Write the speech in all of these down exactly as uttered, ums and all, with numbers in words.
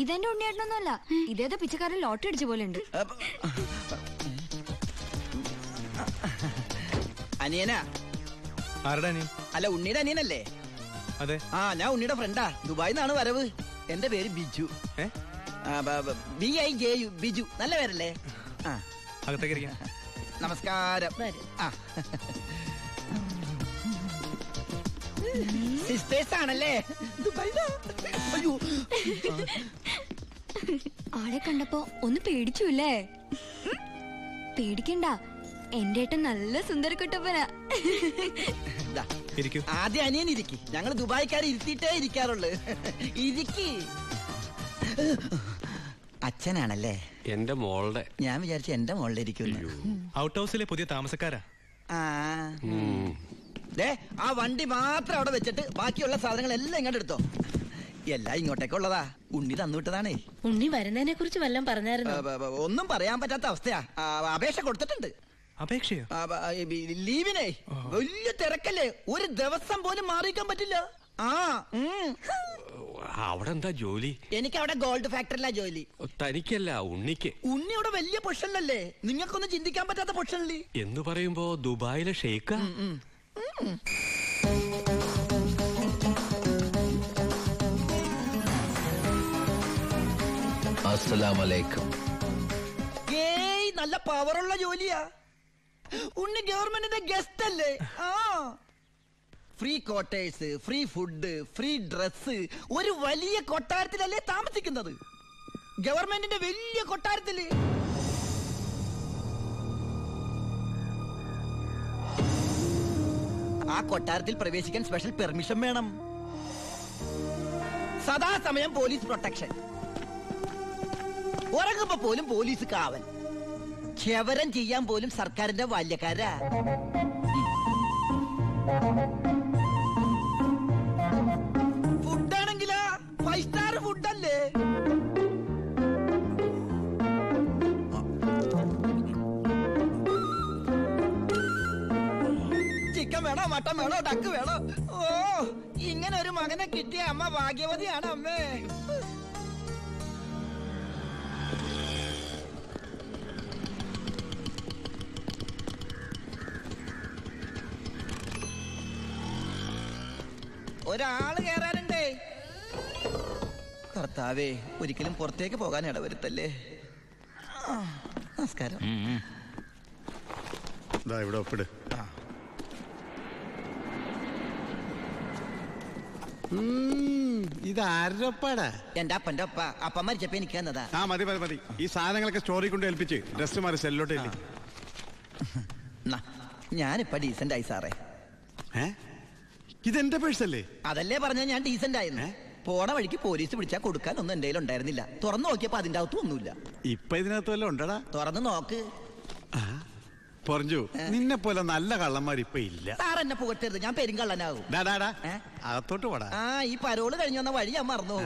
ഇതെന്റെ ഉണ്ണിയേട്ടനൊന്നുമല്ല, ഇതേതോ പിച്ചക്കാരൻ ലോട്ടറി അടിച്ച പോലെ ഉണ്ട്. അനിയനാ? ആരുടെ അനിയൻ? അല്ല, ഉണ്ണിയുടെ അനിയനല്ലേ? അതെ. ആ, ഞാൻ ഉണ്ണിയുടെ ഫ്രണ്ടാ. ദുബായിന്നാണ് വരവ്. എന്റെ പേര് Biju. B I J U, Biju. നല്ല പേരല്ലേ? ആ, അകത്തേക്ക്. നമസ്കാരം. ആ, സിസ്റ്റേഴ്സ് ആണല്ലേ? അയ്യോ, ആളെ കണ്ടപ്പോ ഒന്ന് പേടിച്ചുല്ലേ? പേടിക്കണ്ട, എന്റെ ഏട്ടൻ നല്ല സുന്ദരക്കുട്ടപ്പനാ. ആദ്യം അനിയൻ ഇരിക്കി. ഞങ്ങൾ ദുബായിക്കാരെ ഇരുത്തിയിട്ടേ ഇരിക്കാറുള്ളു. ഇരിക്കി. അച്ഛനാണല്ലേ? എന്റെ മോളുടെ. ഞാൻ വിചാരിച്ചു എന്റെ മോളുടെ ഇരിക്കുന്നു. ഔട്ട് ഹൗസിലെ പുതിയ താമസക്കാരാ. ആ, ആ വണ്ടി മാത്രം അവിടെ വെച്ചിട്ട് ബാക്കിയുള്ള സാധനങ്ങൾ എല്ലാം ഇങ്ങോട്ട് എടുത്തോ. എല്ലാം ഇങ്ങോട്ടേക്കുള്ളതാ. ഉണ്ണി തന്നുവിട്ടതാണേ. ഉണ്ണി വരുന്നതിനെ കുറിച്ച് വല്ലതും പറഞ്ഞായിരുന്നു? ഒന്നും പറയാൻ പറ്റാത്ത അവസ്ഥയാ. അപേക്ഷ കൊടുത്തിട്ടുണ്ട്. അപേക്ഷയോ? ലീവിനെ. വലിയ തിരക്കല്ലേ, ഒരു ദിവസം പോലും മാറിയിക്കാൻ പറ്റില്ല. ആ, അവിടെ എന്താ ജോലി? എനിക്ക് അവിടെ ഗോൾഡ് ഫാക്ടറിയിലാ ജോലി. തനിക്കല്ല, ഉണ്ണിക്ക്. ഉണ്ണി അവിടെ വലിയ പൊസിഷനിലല്ലേ? നിങ്ങൾക്കൊന്നും ചിന്തിക്കാൻ പറ്റാത്ത പൊസിഷനില് എന്ന് പറയുമ്പോ ദുബായിലെ ഷെയ്ക്കാ. അസ്സലാമലൈക്കും. ഏയ്, നല്ല പവറുള്ള ജോലിയാ. ഉണ്ണി ഗവൺമെന്റിന്റെ ഗസ്റ്റ് അല്ലേ? ആ, free quarters, free food, free dress. ഒരു വലിയ കൊട്ടാരത്തിലല്ലേ താമസിക്കുന്നത്? ഗവൺമെന്റിന്റെ വലിയ കൊട്ടാരത്തില്. ആ കൊട്ടാരത്തിൽ പ്രവേശിക്കാൻ സ്പെഷ്യൽ പെർമിഷൻ വേണം. സദാസമയം പോലീസ് പ്രൊട്ടക്ഷൻ. ഉറങ്ങുമ്പോ പോലും പോലീസ് കാവൽ. ക്ഷവരം ചെയ്യാൻ പോലും സർക്കാരിന്റെ ബാല്യക്കാരാ. ഫുഡാണെങ്കിലാ ഫൈവ് സ്റ്റാർ ഫുഡല്ലേ? ചിക്കൻ വേണോ, മട്ടൻ വേണോ, ഡക്ക് വേണോ? ഓ, ഇങ്ങനെ ഒരു മകനെ കിട്ടിയ അമ്മ ഭാഗ്യവതിയാണ് അമ്മേ. ഒരാള് കേറാനുണ്ടേ. കർത്താവേ, ഒരിക്കലും പുറത്തേക്ക് പോകാൻ ഇടവരുത്തല്ലേ. നമസ്കാരം. ഇവിടെ ഒപ്പിട്. ഇത് ആരൊപ്പാടാ? എന്റെ അപ്പന്റെ ഒപ്പ. അപ്പം മരിച്ചപ്പോ എനിക്ക് തന്നതാ. ആ, മതി മതി മതി. ഈ സാധനങ്ങളൊക്കെ സ്റ്റോറി കൊണ്ട് ഏൽപ്പിച്ച് ഡ്രസ് മാറി സെല്ലോട്ട്. ഞാനിപ്പ ഡീസന്റ് ആയി സാറേ. ഇതെന്റെ പേഴ്സല്ലേ? അതല്ലേ പറഞ്ഞ ഞാൻ ഡീസന്റ് ആയിരുന്നു. പോണ വഴിക്ക് പോലീസ് പിടിച്ചാൽ കൊടുക്കാൻ ഒന്നും എന്റെ ഉണ്ടായിരുന്നില്ല. തുറന്നു നോക്കിയപ്പോ അതിന്റെ അകത്തും ഒന്നുമില്ല. ഇപ്പൊ ഇതിനകത്ത് വല്ലതും ഉണ്ടടാ? തുറന്നു നോക്ക്. പറഞ്ഞു, നിന്നെ പോലെ നല്ല കള്ളന്മാർ ഇപ്പൊ ഇല്ല. സാർ എന്നെ പുകട്ടരുത്, ഞാൻ പെരുങ്കള്ളനാകും. അകത്തോട്ട് പോടാ. ആ, ഈ പരോള് കഴിഞ്ഞു വന്ന വഴി ഞാൻ മറന്നു.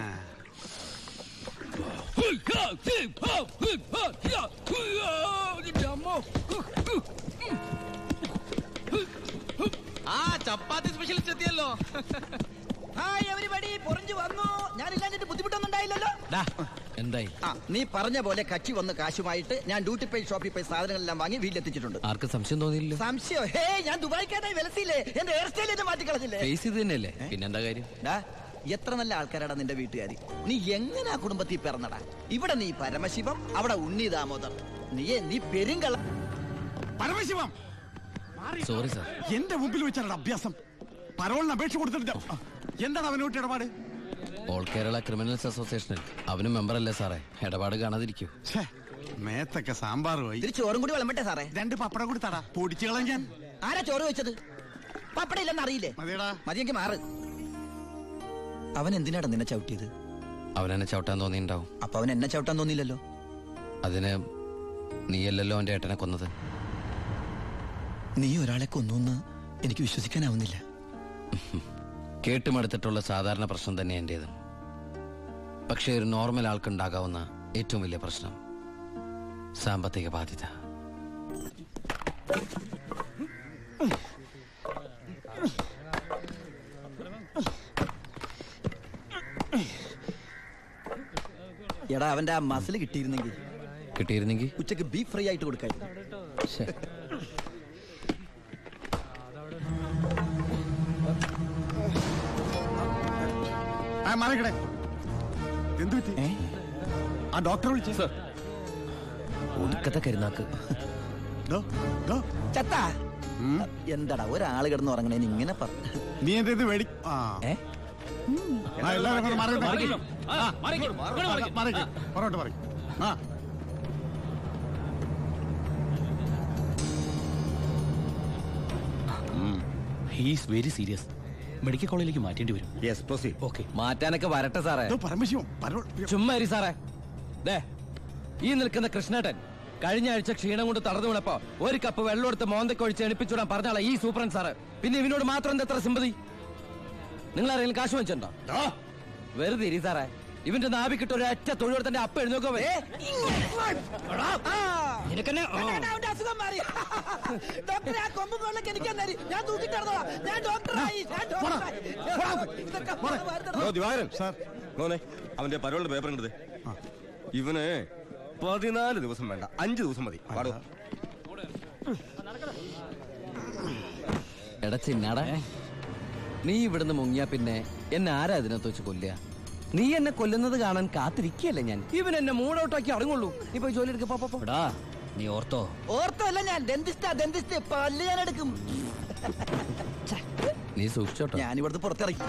ആ, ചപ്പാത്തി സ്പെഷ്യലിസ്റ്റ് എത്തിയല്ലോ. ഹായ് എവരിബഡി, പൊറിഞ്ഞു വന്നു. ഞാനില്ലാഞ്ഞിട്ട് ബുദ്ധിമുട്ടൊന്നും ഉണ്ടായില്ലല്ലോ. എന്തായി? ആ, നീ പറഞ്ഞ പോലെ കച്ചി വന്ന് കാശുമായിട്ട് ഞാൻ ഡ്യൂട്ടി പേ ഷോപ്പിൽ പോയി സാധനങ്ങളെല്ലാം വാങ്ങി വീട്ടിലെത്തിച്ചിട്ടുണ്ട്. ആർക്കും സംശയം തോന്നിയില്ല? സംശയം? ഹേ, ഞാൻ ദുബായിക്കാരായി വിലസില്ലേ? എന്റെ ഹെയർ സ്റ്റൈൽ എന്നെ മാറ്റിക്കളഞ്ഞില്ലേ? ഫേസ് ഇത് തന്നെയല്ലേ, പിന്നെന്താ കാര്യം? എത്ര നല്ല ആൾക്കാരാടാ നിന്റെ വീട്ടുകാരി. നീ എങ്ങനെ ആ കുടുംബത്തിൽ പിറന്നടാ? ഇവിടെ നീ പരമശിവം, അവിടെ ഉണ്ണി ദാമോദർ. നീ നീ പെരുങ്കള. Paramasivam, sorry sir. എന്റെ മുമ്പിൽ വെച്ചാണ് അഭ്യാസം. പരോളിന് അപേക്ഷ കൊടുത്തിട്ട് എന്താണ് അവനോട്ട് ഇടപാട്? ഓൾ കേരള ക്രിമിനൽസ് അസോസിയേഷനിൽ അവനും മെമ്പറല്ലേ സാറേ? ഇടപാട് കാണാതിരിക്കൂ. മേത്തൊക്കെ സാമ്പാർ പോയി. ചോറും കൂടി വിളമ്പട്ടെ സാറേ? രണ്ട് പപ്പടം കൂടി തടാ, പൊടിച്ചു കളഞ്ഞാൻ. ആരാ ചോറ് വെച്ചത്? പപ്പട ഇല്ലെന്ന് അറിയില്ലേ? മതിയെങ്കിൽ മാറ്. അവൻ എന്തിനാടാ നിന്നെ ചവിട്ടിയത്? അവനെന്നെ ചവിട്ടാൻ തോന്നിണ്ടാവും. അപ്പൊ അവൻ എന്നെ ചവിട്ടാൻ തോന്നിയില്ലല്ലോ. അതിന് നീയല്ലല്ലോ അവന്റെ ഏട്ടനെ കൊന്നത്. നീ ഒരാളെ കൊന്നു എനിക്ക് വിശ്വസിക്കാനാവുന്നില്ല. കേട്ടുമടുത്തിട്ടുള്ള സാധാരണ പ്രശ്നം തന്നെ എന്റേതും. പക്ഷേ ഒരു നോർമൽ ആൾക്കുണ്ടാകാവുന്ന ഏറ്റവും വലിയ പ്രശ്നം സാമ്പത്തിക ബാധ്യത. എടാ അവന്റെ ആ മസിൽ കിട്ടിയിരുന്നെങ്കിൽ കിട്ടിയിരുന്നെങ്കിൽ ഉച്ചക്ക് ബീഫ് ഫ്രൈ ആയിട്ട് കൊടുക്കായിരുന്നു. മാറിക്കടേ എന്തു പറ്റി? ആ ഡോക്ടറെ വിളിച്ചു. ഒടുക്കത്തെ കരുനാക്ക്. ചത്താ എന്താടാ ഒരാള് കിടന്ന് ഉറങ്ങണേന് ഇങ്ങനെ പറ. നീ എന്റെ ഇത് വേടി. ആ ഏ ആ, എല്ലാവരും കൂടെ മാറി മാറി പുറകോട്ട് മാറി. ആ ഹീസ് വെരി സീരിയസ്. മെഡിക്കൽ കോളേജിലേക്ക് മാറ്റേണ്ടി വരും. Yes proceed. ഓക്കെ. മാറ്റാനൊക്കെ വരട്ടെ സാറേ. ഇത് പരമശിവം പരോ ചുമ്മാ ഇരി സാറേ. ദേ ഈ നിൽക്കുന്ന കൃഷ്ണേട്ടൻ കഴിഞ്ഞ ആഴ്ച ക്ഷീണം കൊണ്ട് തളർന്നു വീണപ്പോ ഒരു കപ്പ് വെള്ളം എടുത്ത് മോന്തക്കൊഴിച്ച് എണിപ്പിച്ചുവിടാൻ പറഞ്ഞാളെ ഈ സൂപ്രണ്ട് സാറ്. പിന്നെ ഇവനോട് മാത്രം എന്താ എത്ര സിമ്പതി? നിങ്ങൾ ആരെങ്കിലും കാശ് വെച്ചിട്ടുണ്ടോ? വെറുതെ ഇരി സാറേ. ഇവന്റെ നാവിക്കിട്ട് ഒരു ഒറ്റ തൊഴിലെടുത്തന്റെ അപ്പ എഴുന്നോക്കോ. അവന്റെ പരോളിന്റെ പേപ്പർ കണ്ടത്. ഇവന് പതിനാല് ദിവസം വേണ്ട, അഞ്ചു ദിവസം മതി. പാടോ. എടാ ചിന്നാടാ, നീ ഇവിടുന്ന് മുങ്ങിയാ പിന്നെ എന്നെ ആരാ ഇതിനകത്ത് വെച്ച് കൊല്ലുക? നീ എന്നെ കൊല്ലുന്നത് കാണാൻ കാത്തിരിക്കല്ലേ ഞാൻ. ഇവൻ എന്നെ മൂടൗട്ടാക്കി അടങ്ങുള്ളൂ. നീ പോയി ജോലി എടുക്കടാ. നീ ഓർത്തോ? ഓർത്തോ അല്ല, ഞാൻ ഡെന്റിസ്റ്റാ ഡെന്റിസ്റ്റ്. പല്ല് ഞാൻ എടുക്കും. നീ സൂക്ഷിച്ചോട്ടോ. ഞാൻ ഇവിടുന്ന് പുറത്തിറങ്ങി.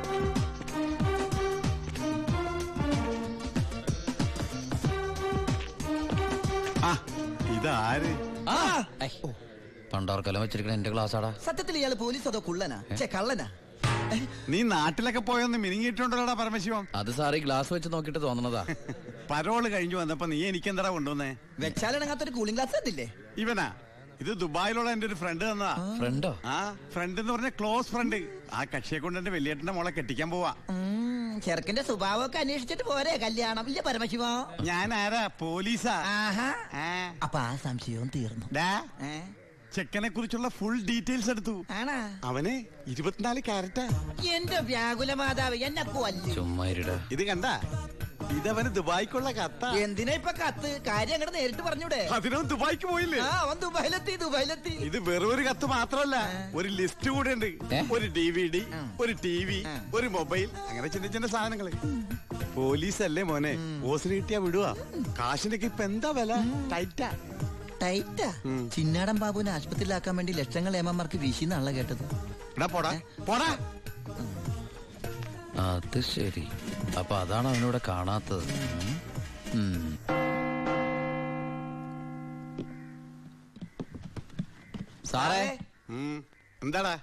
ഇതാര്? പണ്ടോർക്കെല്ലാം വെച്ചിരിക്കണ എന്റെ ക്ലാസ്സാടാ. സത്യത്തിൽ ഇയാള് പോലീസ് അതോ കുള്ളനാ? ചേ കള്ളനാ? നീ നാട്ടിലൊക്കെ പോയൊന്ന് മിനിങ്ങിയിട്ടുണ്ടല്ലോടാ പരമശിവം. അത് സാറി ഗ്ലാസ് വെച്ച് നോക്കിട്ട് തോന്നണതാ. പരോള് കഴിഞ്ഞു വന്നപ്പോ നീ എനിക്കെന്താ കൊണ്ടുവന്നേ? വെച്ചാലിണങ്ങാത്തൊരു കൂളിംഗ് ഗ്ലാസ് കണ്ടില്ലേ? ഇവനാ? ഇത് ദുബായിലുള്ള എന്റെ ഒരു ഫ്രണ്ട് തന്നതാ. ഫ്രണ്ടോ? ആ ഫ്രണ്ട് എന്ന് പറഞ്ഞ ക്ലോസ് ഫ്രണ്ട്. ആ കക്ഷിയെ കൊണ്ട് എന്റെ വലിയേട്ടന്റെ മോളെ കെട്ടിക്കാൻ പോവാ. ചെറുക്കന്റെ സ്വഭാവമൊക്കെ അന്വേഷിച്ചിട്ട് പോരെ കല്യാണം? ഇല്ല പരമശിവ, ഞാൻ ആരാ? പോലീസാ. അപ്പൊ ആ സംശയവും തീർന്നു. ചെക്കനെ കുറിച്ചുള്ള ഫുൾ ഡീറ്റെയിൽസ് എടുത്തു. ആണാ? അവന് ഇരുപത്തിനാല് ക്യാരറ്റാ. എന്റെ വ്യാകുല മാതാവ് എന്നെ കൊല്ലും. ചുമ്മാ ഇരുടാ. ഇത് കണ്ട, ഇതവന് ദുബായിക്കുള്ള കത്ത. എന്തിനാ ഇപ്പൊ കത്ത്? കാര്യം അങ്ങോട്ട് നേരിട്ട് പറഞ്ഞൂടെ? അതിനും ദുബായിക്ക് പോയില്ലേ? ആ അവൻ ദുബായിലെത്തി ദുബായിലെത്തി. ഇത് വെറും ഒരു കത്ത് മാത്രമല്ല, ഒരു ലിസ്റ്റ് കൂടെ ഉണ്ട്. ഒരു ഡി വി ഡി, ഒരു ടി വി, ഒരു മൊബൈൽ, അങ്ങനെ ചിന്ന ചിന്ന സാധനങ്ങള്. പോലീസ് അല്ലേ മോനെ, ഓസിന് കിട്ടിയാ വിടുവാ. കാശിനൊക്കെ ഇപ്പൊ എന്താ വില? ടൈറ്റാ ടൈറ്റാ. ചിന്നാടൻ ബാബുവിനെ ആശുപത്രിയിലാക്കാൻ വേണ്ടി ലക്ഷങ്ങൾ ഏമാർക്ക് വീശിന്നാണല്ലോ കേട്ടത്. പോടാ പോടാ. അത് ശരി. അപ്പൊ അതാണ് അവനോട് കാണാത്തത്. സാറേ. എന്താടാ?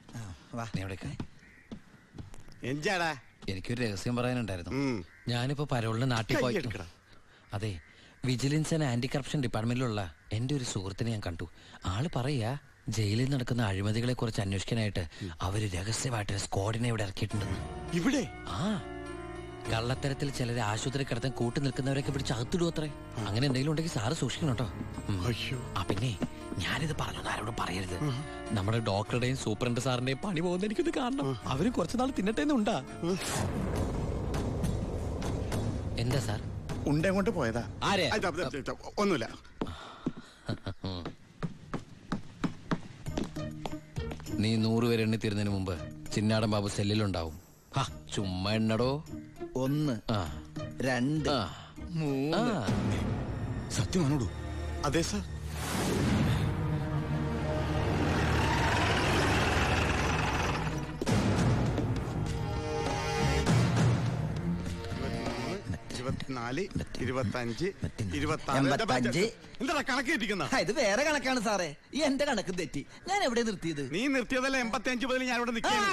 എന്താടാ? എനിക്കൊരു രഹസ്യം പറയാനുണ്ടായിരുന്നു. ഞാനിപ്പോ പരോളിന് നാട്ടിൽ പോയി. അതെ, വിജിലൻസ് ആൻഡ് ആന്റി കറപ്ഷൻ ഡിപ്പാർട്ട്മെന്റിലുള്ള എന്റെ ഒരു സുഹൃത്തിനെ ഞാൻ കണ്ടു. ആള് പറയാ ജയിലിൽ നടക്കുന്ന അഴിമതികളെ കുറിച്ച് അന്വേഷിക്കാനായിട്ട് അവര് രഹസ്യമായിട്ട് സ്ക്വാഡിനെ ഇവിടെ ഇറക്കിയിട്ടുണ്ടെന്ന്. ഇവിടെ? ആ, കള്ളത്തരത്തിൽ ചിലരെ ആശുപത്രി കിടത്താൻ കൂട്ടി നിൽക്കുന്നവരൊക്കെ പിടിച്ച് അകത്തിടും അത്രേ. അങ്ങനെ എന്തെങ്കിലും ഉണ്ടെങ്കിൽ സാറ് സൂക്ഷിക്കണം കേട്ടോ. ആ പിന്നെ ഞാനിത് പറഞ്ഞു ആരോടും പറയരുത്. നമ്മുടെ ഡോക്ടറുടെയും സൂപ്രണ്ട് സാറിന്റെയും പണി പോകുന്ന എനിക്കിത് കാണണം. അവര് കുറച്ചുനാൾ തിന്നട്ടേന്നുണ്ടാ. എന്താ സാർ? ഉണ്ടേ കൊണ്ട് പോയതാ. ആരെ? ഒന്നുമില്ല. നീ നൂറുപേരെ എണ്ണി തീരുന്നതിന് മുമ്പ് ചിന്നാടൻ ബാബു സെല്ലിലുണ്ടാവും. ചുമ്മാ എണ്ണടോ. ഒന്ന്, രണ്ട്, മൂന്ന്. സത്യമാണോടൂ? അതെ സാർ. ഇരുപത്തിനാല്, ഇരുപത്തഞ്ച്, ഇരുപത്തി എന്താ കണക്ക് തെറ്റിക്കുന്ന? ഇത് വേറെ കണക്കാണ് സാറേ. ഈ എന്റെ കണക്ക് തെറ്റി. ഞാൻ എവിടെ നിർത്തിയത്? നീ നിർത്തിയതല്ല എൺപത്തി അഞ്ച് മുതൽ ഞാൻ ഇവിടെ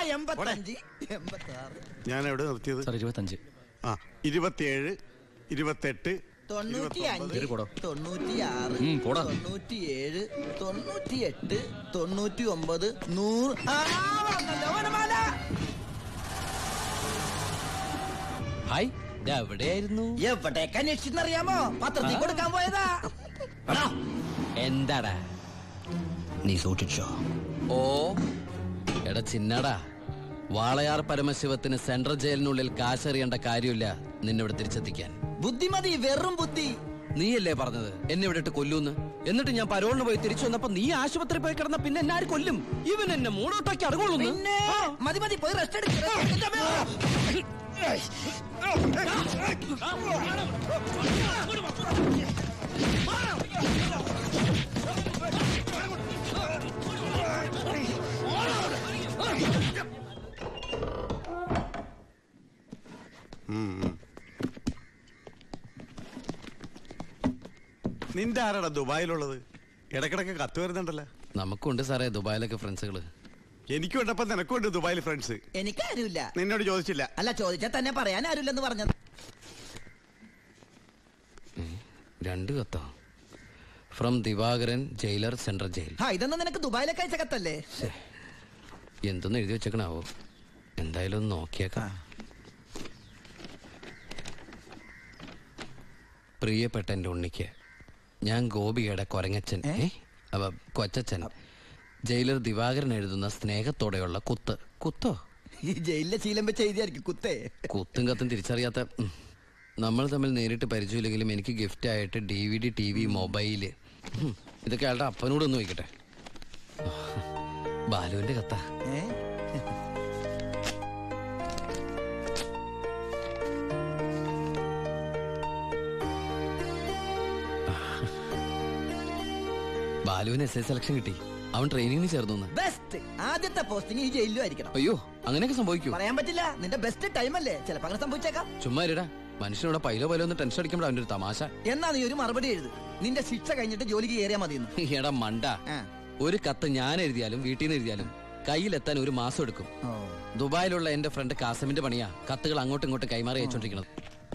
ഞാൻ എവിടെ നിർത്തിയത്? ഇരുപത്തഞ്ച്, ആ ഇരുപത്തിയേഴ്, ഇരുപത്തെട്ട്, തൊണ്ണൂറ്റി അഞ്ച്, തൊണ്ണൂറ്റിയാറ്, തൊണ്ണൂറ്റിയേഴ്, തൊണ്ണൂറ്റിയെട്ട്, തൊണ്ണൂറ്റി ഒമ്പത്, നൂറ്. ഹായ്, എവിടെയായിരുന്നു? എവിടേക്ക് അന്വേഷിച്ചെന്നറിയാമോ? പത്രത്തിൽ കൊടുക്കാൻ പോയതാ. എന്താടാ? നീ സൂക്ഷിച്ചോ? ഓ എടാ ചിന്നടാ, വാളയാർ പരമശിവത്തിന് സെൻട്രൽ ജയിലിനുള്ളിൽ കാശറിയേണ്ട കാര്യമില്ല നിന്നിവിടെ തിരിച്ചെത്തിക്കാൻ. ബുദ്ധിമതി, വെറും ബുദ്ധി. നീയല്ലേ പറഞ്ഞത് എന്നെ ഇവിടെ ഇട്ട് കൊല്ലൂന്ന്? എന്നിട്ട് ഞാൻ പരോളിന് പോയി തിരിച്ചു വന്നപ്പോ നീ ആശുപത്രി പോയി കിടന്ന പിന്നെ എന്നെ ആര് കൊല്ലും? ഇവൻ എന്നെ മൂടോട്ടാക്കി അടങ്ങുള്ളൂ. പിന്നെ മതി മതി, പോയി റെസ്റ്റ് എടുക്ക. നിന്റെ ആരാടാ ദുബായിലുള്ളത്? ഇടക്കിടക്ക് കത്ത് വരുന്നുണ്ടല്ലോ. നമുക്കുണ്ട് സാറേ ദുബായിലൊക്കെ ഫ്രണ്ട്സുകള്. എനിക്കും ഉണ്ടപ്പോ നിനക്കുണ്ട് ദുബായിൽ ഫ്രണ്ട്സ്. എനിക്കാരുമില്ല. നിന്നോട് ചോദിച്ചില്ല. അല്ല, ചോദിച്ചാൽ തന്നെ പറയാൻ ആരുമില്ലെന്ന് പറഞ്ഞത്. രണ്ട് കത്തോ? From Divakaran, jailer, central jail. ഇതൊന്നും നിനക്ക് ദുബായിലൊക്കെ അയച്ച കത്തല്ലേ? എന്തൊന്നും എഴുതി വെച്ചേക്കണാവോ? എന്തായാലും ഒന്ന് നോക്കിയേക്കാം. പ്രിയപ്പെട്ട എന്റെ ഉണ്ണിക്ക്, ഞാൻ ഗോപികയുടെ കൊരങ്ങച്ചൻ, അവ കൊച്ചച്ചൻ, ജയിലർ ദിവാകരൻ എഴുതുന്ന സ്നേഹത്തോടെയുള്ള കുത്ത്. കുത്തോ? ഈ ജയിലിലെ ശീലം വെച്ച് എഴുതിയായിരിക്കും കുത്തേ. കുത്തും കത്തും തിരിച്ചറിയാത്ത നമ്മൾ തമ്മിൽ നേരിട്ട് പരിചയമില്ലെങ്കിലും എനിക്ക് ഗിഫ്റ്റ് ആയിട്ട് D V D, T V, mobile, ഇതൊക്കെ അയാളുടെ അപ്പനോടൊന്ന് നോക്കട്ടെ. ബാലുവിന്റെ കത്താ. ബാലുവിന് എസ് ഐ സെലക്ഷൻ കിട്ടി. അവൻ ട്രെയിനിങ്ങിന് ചേർന്നു. ബെസ്റ്റ് ആദ്യത്തെ പോസ്റ്റിംഗ് ഈ ജയിലിലും ആയിരിക്കണം. അയ്യോ, അങ്ങനെയൊക്കെ സംഭവിക്കൂ? പറയാൻ പറ്റില്ല. നിന്റെ ബെസ്റ്റ് ടൈം അല്ലേ, ചിലപ്പോ അങ്ങനെ സംഭവിച്ചേക്കാം. ചുമ്മാ ഇരടാ, മനുഷ്യനോട് പൈലോ പൈലോ ഒന്ന് ടെൻഷൻ അടിക്കുമ്പോൾ അവന്റെ ഒരു തമാശ. എന്നാ നീ ഒരു മറുപടി എഴുത്, നിന്റെ ശിക്ഷ കഴിഞ്ഞിട്ട് ജോലിക്ക് കയറിയാ മതി. എടാ മണ്ട, ഒരു കത്ത് ഞാൻ എഴുതിയാലും വീട്ടിൽ നിന്ന് എഴുതിയാലും കയ്യിലെത്താൻ ഒരു മാസം എടുക്കും. ദുബായിലുള്ള എന്റെ ഫ്രണ്ട് കാസമിന്റെ പണിയാ കത്തുകൾ അങ്ങോട്ടും ഇങ്ങോട്ടും കൈമാറി അയച്ചോണ്ടിരിക്കുന്നത്.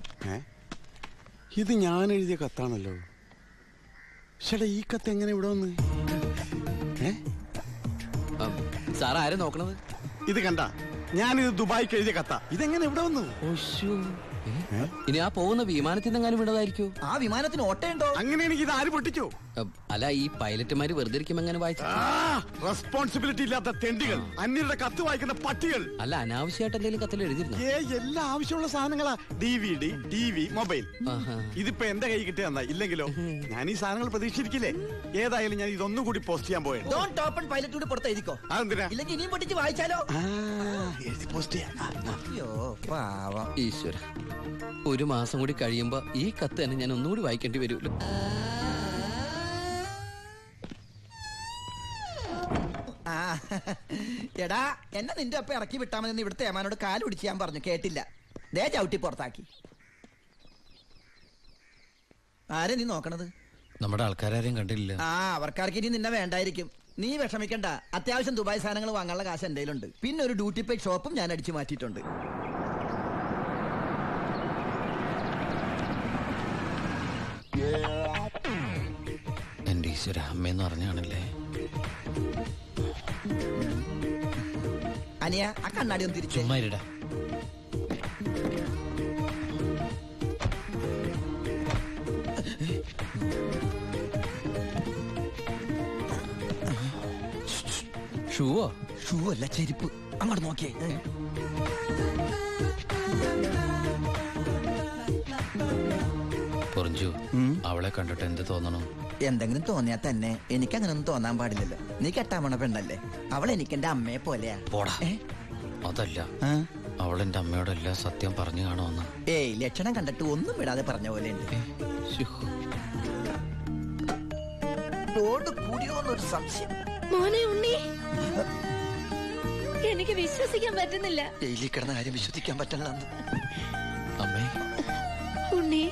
ഇത് ഞാൻ എഴുതിയ കത്താണല്ലോ. ചേട്ടാ, ഈ കത്ത് എങ്ങനെ ഇവിടെ വന്ന്? സാർ ആരെ നോക്കണത്? ഇത് കണ്ട, ഞാനിത് ദുബായിക്ക് എഴുതിയ കത്ത. ഇതെങ്ങനെ ഇവിടെ വന്നു? ഇനി ആ പോകുന്ന വിമാനത്തിൽ നിന്നെങ്ങാനും വിടതായിരിക്കോ? ആ വിമാനത്തിന് ഓട്ടയുണ്ടോ? അങ്ങനെയാണെങ്കിൽ ഇത് ആര് പൊട്ടിച്ചോ? അല്ല, ഈ പൈലറ്റുമാര് വെറുതെ ഇരിക്കുമ്പോ എങ്ങനെ വായിച്ചു? റെസ്പോൺസിബിലിറ്റി ഇല്ലാത്ത തെണ്ടികൾ, അന്യരുടെ കത്ത് വായിക്കുന്ന പട്ടികൾ. അല്ല, അനാവശ്യമായിട്ട് എന്തെങ്കിലും കത്തിൽ എഴുതിയിരുന്നു? ഏ എല്ലാ ആവശ്യമുള്ള സാധനങ്ങളാ. D V D, T V, mobile. ഇതിപ്പോ എന്റെ കൈ കിട്ടിയ ഇല്ലെങ്കിലോ ഞാൻ ഈ സാധനങ്ങൾ പ്രതീക്ഷിച്ചിരിക്കില്ലേ? ഏതായാലും ഞാൻ ഇതൊന്നും കൂടി പോസ്റ്റ് ചെയ്യാൻ പോയത്. പൈലറ്റ് കൂടി പുറത്ത് എഴുതിക്കോ. അതെന്തിനാ? ഇല്ലെങ്കിൽ ഇനിയും പൊട്ടിച്ച് വായിച്ചാലോ? എഴുതി പോസ്റ്റ് ചെയ്യാം. ഈശ്വര, ഒരു മാസം കൂടി കഴിയുമ്പോ ഈ കത്ത് തന്നെ ഞാൻ ഒന്നുകൂടി വായിക്കേണ്ടി വരുമല്ലോ. എടാ, എന്നെ നിന്റെ ഒപ്പം ഇറക്കി വിട്ടാ മതി. ഇവിടുത്തെ ഏമാനോട് കാല് പിടിച്ച് ഞാൻ പറഞ്ഞു, കേട്ടില്ല. ദേ ചവിട്ടി പുറത്താക്കി. ആരെ നീ നോക്കണത്? നമ്മുടെ ആൾക്കാരും കണ്ടില്ല. ആ, അവർക്കാർക്ക് ഇനി നിന്നെ വേണ്ടായിരിക്കും. നീ വിഷമിക്കണ്ട, അത്യാവശ്യം ദുബായ് സാധനങ്ങൾ വാങ്ങാനുള്ള കാശ് എന്റെ കയ്യിലുണ്ട്. പിന്നെ ഒരു ഡ്യൂട്ടി പെയ്ഡ് ഷോപ്പും ഞാൻ അടിച്ചു മാറ്റിയിട്ടുണ്ട്. എന്റെ ഈശ്വര, അമ്മയെന്ന് പറഞ്ഞാണല്ലേ. അനിയ, ആ കണ്ണാടി ഒന്ന് തിരിച്ചു. ഷൂവോ? ഷൂ അല്ല, ചെരുപ്പ്. അങ്ങോട്ട് നോക്കിയേ. പൊറിഞ്ചു, അവളെ കണ്ടിട്ട് എന്ത് തോന്നണം? എന്തെങ്കിലും തോന്നിയാ തന്നെ എനിക്ക് അങ്ങനൊന്നും തോന്നാൻ പാടില്ലല്ലോ. നീ കെട്ടാമണ പെണ്ണല്ലേ. അവൾ എനിക്ക് എന്റെ അമ്മയെ പോലെയാ. പോടാ. അതല്ല, അവളെന്റെ അമ്മയോടെല്ലാം സത്യം പറഞ്ഞു കാണുമെന്ന്. ഏയ്, ലക്ഷണം കണ്ടിട്ട് ഒന്നും വിടാതെ പറഞ്ഞ പോലെ ഉണ്ട്. കൂടിയോന്നൊരു സംശയം. മോനെ ഉണ്ണി, എനിക്ക് വിശ്വസിക്കാൻ പറ്റുന്നില്ല. ജയിലിൽ കിടന്ന കാര്യം വിശ്വസിക്കാൻ പറ്റില്ല. അമ്മേ, ഉണ്ണി,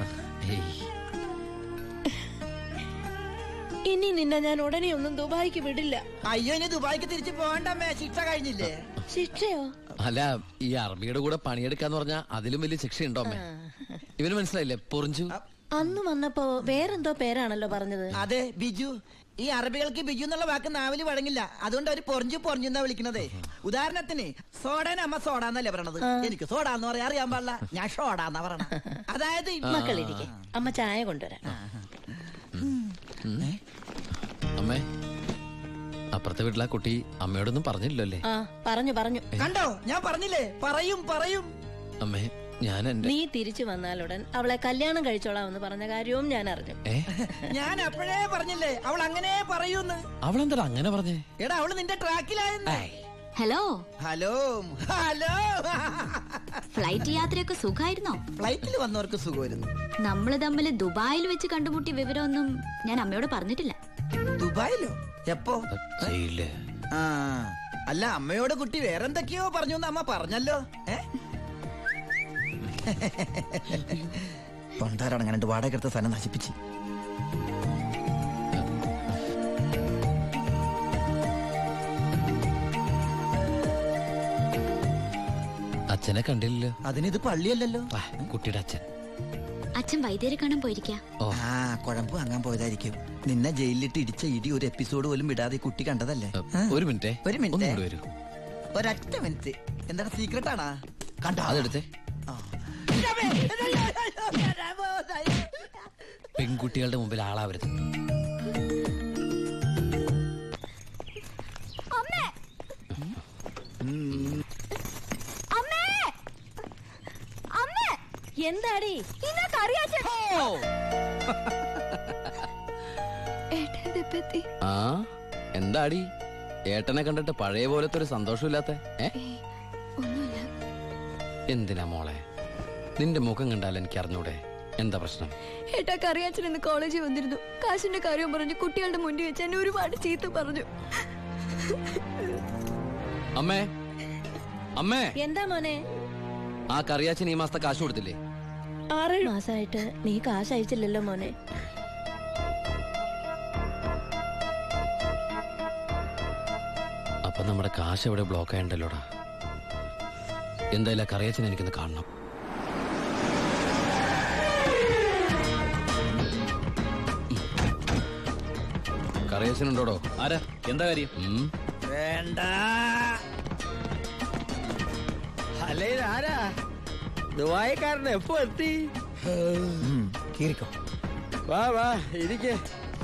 ഇനി നിന്നെ ഞാൻ ഉടനെ ഒന്നും ദുബായിക്ക് വിടില്ല. അയ്യോ, ഇനി ദുബായിക്ക് തിരിച്ചു പോകണ്ടമ്മേ, ശിക്ഷ കഴിഞ്ഞില്ലേ. ശിക്ഷയോ? അല്ല, ഈ അറബിയുടെ കൂടെ പണിയെടുക്കാന്ന് പറഞ്ഞാ അതിലും വലിയ ശിക്ഷയുണ്ടോ അമ്മേ? ഇവന് മനസ്സിലായില്ലേ പൊറിഞ്ചു? അന്ന് വന്നപ്പോ വേറെന്തോ പേരാണല്ലോ പറഞ്ഞത്. അതെ, ബിജു. ഈ അറബികൾക്ക് ബിജു എന്നുള്ള വാക്ക് നാവില് വഴങ്ങില്ല. അതുകൊണ്ട് അവര് പൊറിഞ്ചു പൊറിഞ്ഞു എന്നാ വിളിക്കണതേ. ഉദാഹരണത്തിന് സോഡേനെ അമ്മ സോഡാന്നല്ലേ പറയണത്. എനിക്ക് സോഡാന്ന് പറയാൻ അറിയാൻ പാടില്ല, ഞാൻ ഷോഡാന്നാ പറയണ. അതായത് മക്കളിരിക്കെ, അമ്മ ചായ കൊണ്ടുവരാം. അമ്മേ, ആ അപ്പുറത്തെ വീട്ടിലെ കുട്ടി അമ്മയോടൊന്നും പറഞ്ഞില്ലല്ലോ അല്ലേ? ആ പറഞ്ഞു പറഞ്ഞു. കണ്ടോ, ഞാൻ പറഞ്ഞില്ലേ, പറയും പറയും. അമ്മേ, ഞാൻ എന്റെ നീ തിരിച്ചു വന്നാലുടൻ അവളെ കല്യാണം കഴിച്ചോളാം എന്ന് പറഞ്ഞ കാര്യവും ഞാൻ അറിഞ്ഞു. ഞാൻ അപ്പോഴേ പറഞ്ഞില്ലേ അവൾ അങ്ങനെ പറയൂന്ന്. അവളെന്താ അങ്ങനെ പറഞ്ഞേ? എടാ അവള് നിന്റെ ട്രാക്കിലായെന്ന്. Hello hello hello. ഫ്ലൈറ്റ് യാത്രയൊക്കെ സുഖമായിരുന്നോ? ഫ്ലൈറ്റിൽ വന്നവർക്ക് സുഖമായിരുന്നു. നമ്മള് തമ്മിൽ ദുബായിൽ വെച്ച് കണ്ടുമുട്ടിയ വിവരമൊന്നും ഞാൻ അമ്മയോട് പറഞ്ഞിട്ടില്ല. ദുബായിലോ? എപ്പോ? ആ അല്ല, അമ്മയോട് കുട്ടി വേറെന്തൊക്കെയോ പറഞ്ഞു എന്ന് അമ്മ പറഞ്ഞല്ലോ. തൊണ്ടാരടങ്ങാണ്ട് വാടക എടുത്ത സ്ഥലം നശിപ്പിച്ച്. അച്ഛനെ കണ്ടില്ലല്ലോ. അതിനിത് പള്ളിയല്ലല്ലോ. കുട്ടിയുടെ അച്ഛൻ അച്ഛൻ വൈദ്യരെ കാണാൻ പോയിരിക്കാ. ആ കുഴമ്പ് വാങ്ങാൻ പോയതായിരിക്കും. നിന്നെ ജയിലിലിട്ട് ഇടിച്ച ഇടി ഒരു എപ്പിസോഡ് പോലും വിടാതെ കുട്ടി കണ്ടതല്ലേ? ഒരു മിനിറ്റ് ഒരു മിനിറ്റ് വരൂ. ഒരൊറ്റ മിനിറ്റ്. എന്താണ് സീക്രട്ട് ആണാ? കണ്ടോ? അതെടുത്തേ. പെൺകുട്ടികളുടെ മുമ്പിൽ ആളാവരുത്. എന്താടി ആ എന്താടി ഏട്ടനെ കണ്ടിട്ട് പഴയ പോലത്തെ ഒരു സന്തോഷമില്ലാത്ത? എന്തിനാ മോളെ? നിന്റെ മുഖം കണ്ടാൽ എനിക്ക് അറിഞ്ഞൂടെ എന്താ പ്രശ്നം? ഏട്ടാ, കറിയാച്ചൻ ഇന്ന് കോളേജിൽ വന്നിരുന്നു. കാശിന്റെ കാര്യം പറഞ്ഞു കുട്ടികളുടെ മുന്നിൽ വെച്ച് എന്നെ ഒരുപാട് ചീത്ത പറഞ്ഞു. അമ്മേ, അമ്മേ. എന്താ മോനെ? ആ കറിയാച്ചൻ ഈ മാസത്തെ കാശ് കൊടുത്തില്ലേ? ആറേഴ് മാസമായിട്ട് നീ കാശ് അയച്ചില്ലല്ലോ മോനെ. അപ്പൊ നമ്മുടെ കാശ് എവിടെ ബ്ലോക്ക് ആയണ്ടല്ലോടാ. എന്തായാലും കറിയാച്ചൻ എനിക്കൊന്ന് കാണണം. കറിയാച്ചനുണ്ടോടോ? ആരാ? എന്താ കാര്യം? വേണ്ട. അല്ലേ ആരാ? ദുബായിക്കാരൻ എപ്പോ എത്തി? വാ വാ ഇരിക്കേ.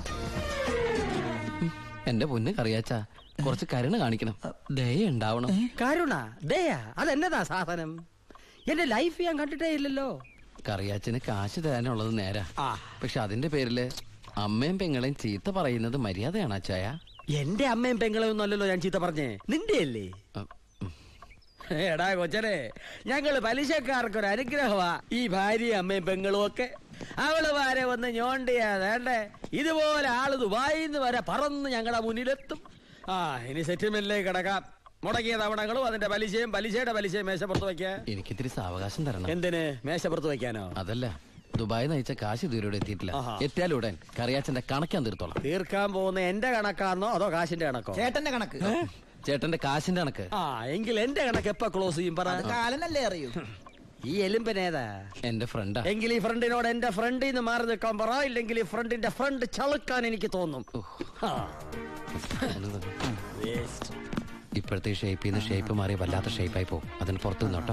എന്റെ പൊന്ന് കറിയാച്ച, കുറച്ച് കരുണ കാണിക്കണം, ദയ ഉണ്ടാവണം. കരുണ ദയ അതെന്നതാ സാധനം? എന്റെ ലൈഫ് ഞാൻ കണ്ടിട്ടേ ഇല്ലല്ലോ. കറിയാച്ചന് കാശ് തരാനുള്ളത് നേരാ, പക്ഷെ അതിന്റെ പേരില് അമ്മയും പെങ്ങളെയും ചീത്ത പറയുന്നത് മര്യാദയാണ് അച്ചായ? എന്റെ അമ്മയും പെങ്ങളെയും ഒന്നും അല്ലല്ലോ ഞാൻ ചീത്ത പറഞ്ഞേ, നിന്റെ അല്ലേ? എടാ കൊച്ചനെ, ഞങ്ങള് പലിശക്കാർക്കൊരു അനുഗ്രഹമാ ഈ ഭാര്യയും അമ്മയും പെങ്ങളും ഒക്കെ. അവള് വരെ വന്ന് ഞോണ്ടിയാ വേണ്ടേ, ഇതുപോലെ ആള് ദുബായിന്ന് വരെ പറന്ന് ഞങ്ങളുടെ മുന്നിലെത്തും. ആ ഇനി സെറ്റിൽമെന്റിലേക്ക് കിടക്കാം. മുടക്കിയ തവണകളും അതിന്റെ പലിശയും പലിശയുടെ പലിശയും മേശപ്പുറത്ത് വയ്ക്കാൻ എനിക്കിത്തിരി സാവകാശം തരണം. എന്തിന്? മേശപ്പുറത്ത് വയ്ക്കാനോ? അതല്ല, ദുബായ് നയിച്ച കാശ് ഇതുവരെ എത്തിയിട്ടില്ല. എത്തിയാലുടൻ കറിയാച്ചന്റെ കണക്കാൻ തീർത്തോളാം. തീർക്കാൻ പോകുന്ന എന്റെ കണക്കാന്നോ അതോ കാശിന്റെ കണക്കോ? ചേട്ടന്റെ കണക്ക്. ചേട്ടന്റെ കാശിന്റെ കണക്ക്. ആ എങ്കിൽ എന്റെ കണക്ക് എപ്പ ക്ലോസ് ചെയ്യും പറ? കാലനല്ലേ അറിയൂ. ഈ എലുമ്പനേതാ? എന്റെ ഫ്രണ്ടാ. എങ്കിൽ ഈ ഫ്രണ്ടിനോട് എന്റെ ഫ്രണ്ടിൽ നിന്ന് മാറി നിൽക്കാൻ പറ, ഇല്ലെങ്കിൽ ഈ ഫ്രണ്ടിന്റെ ഫ്രണ്ട് ചളുക്കാൻ എനിക്ക് തോന്നും. ഇപ്പോഴത്തെ ഷേപ്പിൽ നിന്ന് ഷേപ്പ് മാറി വല്ലാത്ത ഷേപ്പായി പോകും. അതിന് പുറത്തു നിന്നോട്ടോ.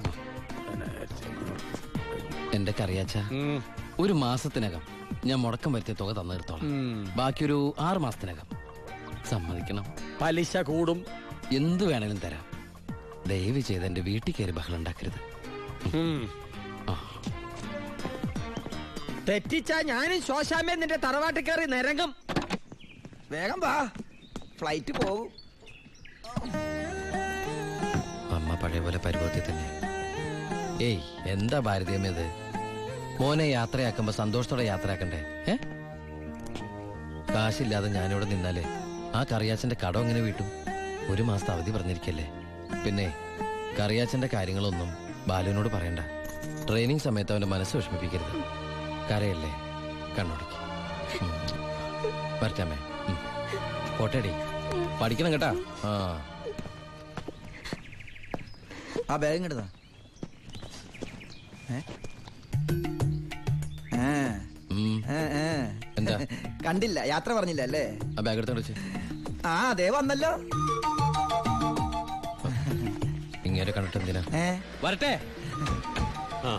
എന്റെ കറിയാച്ച, ഒരു മാസത്തിനകം ഞാൻ മുടക്കം വരുത്തിയ തുക തന്നു തീർത്തോളാം. ബാക്കിയൊരു ആറ് മാസത്തിനകം സമ്മതിക്കണം. പലിശ കൂടും. എന്തു വേണേലും തരാം. ദയവ് ചെയ്ത് എന്റെ വീട്ടിൽ കയറി ബഹളം ഉണ്ടാക്കരുത്. തെറ്റിച്ചാ ഞാനും ശോശാമ്മ നിന്റെ തറവാട്ടിൽ കയറി നിരങ്ങും. വേഗം വാ, ഫ്ലൈറ്റ് പോകും. അമ്മ പഴയ പോലെ പരിവർത്തി തന്നെ. ഏയ് എന്താ ഭാരതീയമേത്? മോനെ യാത്രയാക്കുമ്പോ സന്തോഷത്തോടെ യാത്രയാക്കണ്ടേ? ഏ കാശില്ലാതെ ഞാനിവിടെ നിന്നാലേ ആ കറിയാച്ചന്റെ കടം എങ്ങനെ വീട്ടും? ഒരു മാസത്തെ അവധി പറഞ്ഞിരിക്കല്ലേ. പിന്നെ കറിയാച്ചന്റെ കാര്യങ്ങളൊന്നും ബാലുവിനോട് പറയണ്ട. ട്രെയിനിങ് സമയത്ത് അവന്റെ മനസ്സ് വിഷമിപ്പിക്കരുത്. കരയല്ലേ, കണ്ണോടിക്ക്. വരച്ചാമേ, പോട്ടേടി, പഠിക്കണം കേട്ടാ. ആ ആ ബാഗ് എടുത്താ. എന്താ കണ്ടില്ല, യാത്ര പറഞ്ഞില്ല അല്ലേ? ആ ബാഗ് എടുത്തോണ്ട് ആ അതേ വന്നല്ലോ. ഇങ്ങനെ കണ്ടിട്ട് എന്തിനാ? വരട്ടെ. ആ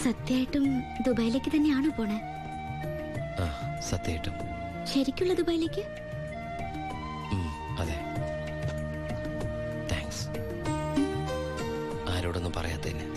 സത്യമായിട്ടും ദുബായിലേക്ക് തന്നെയാണോ പോണേ? ആ സത്യമായിട്ടും. ശരിക്കുള്ള ദുബായിലേക്ക്? ഉം, അതെ. താങ്ക്സ്. ആരോടൊന്നും പറയാത്തതിന്.